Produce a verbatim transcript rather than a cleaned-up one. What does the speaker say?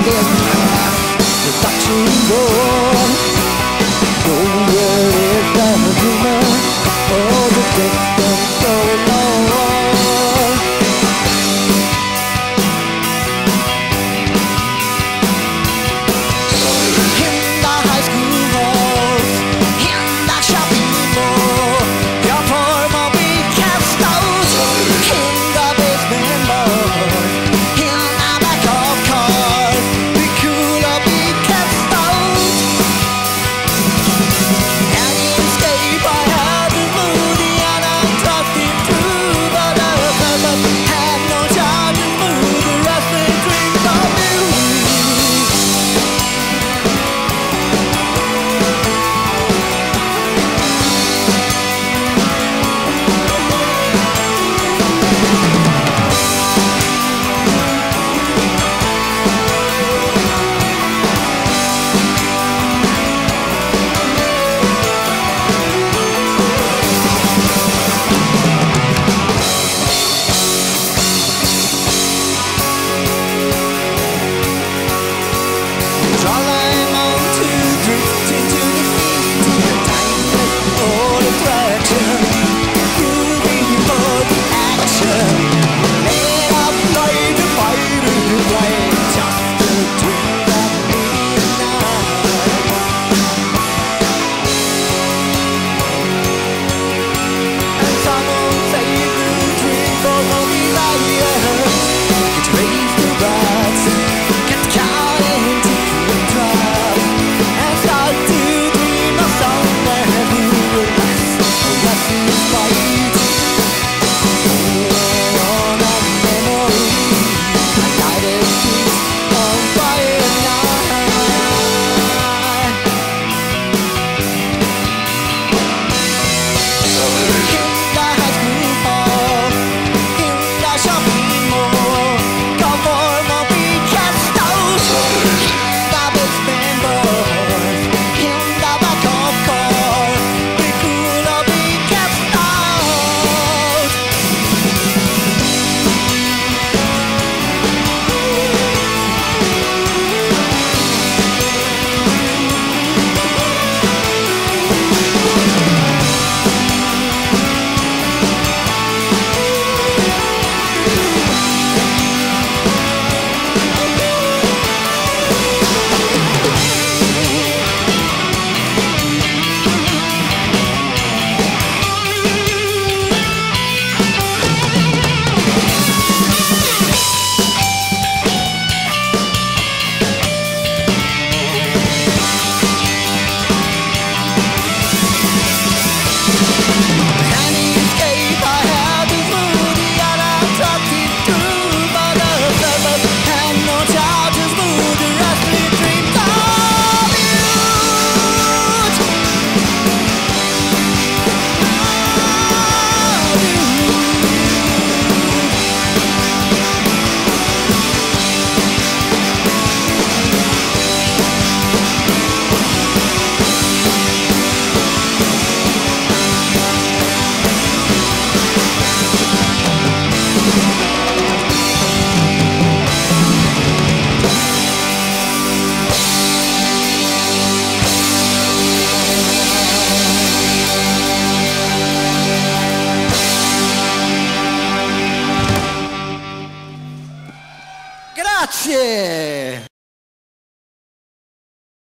getting past the touching door. Nowhere is the rumor or the distant going on. In the high school halls, in the shopping mall, your poor mom be cast out. In the basement bar, in the back of car, be cool or be cast out. And escape I had this moody and I'm trusting through the love, had no charge and move the wrestling dreams of you. Trying on to drift into the feet, the timeless old attraction, grooving for the action. Let up light the fire in the light, just a dream that midnight. And someone save the dream for no desire. Get raised the bats, get caught into the trap, and start to dream of somewhere new will last. Let's fight on a memory, a night is peace on fire night. In the high school hall, in the shopping mall, come on, or be cast out. In the basement bars, in the back of car, be cool or be cast out. An escape I had this moody and I'm trusting through my love, and no charges move the wrestling dreams of Grazie!